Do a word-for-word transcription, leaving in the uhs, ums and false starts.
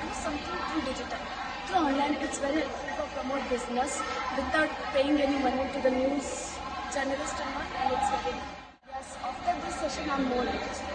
do something through digital. Through online, it's very helpful for promote business without paying any money to the news journalist and all, and it's very good. Yes, after this session, I'm more interested.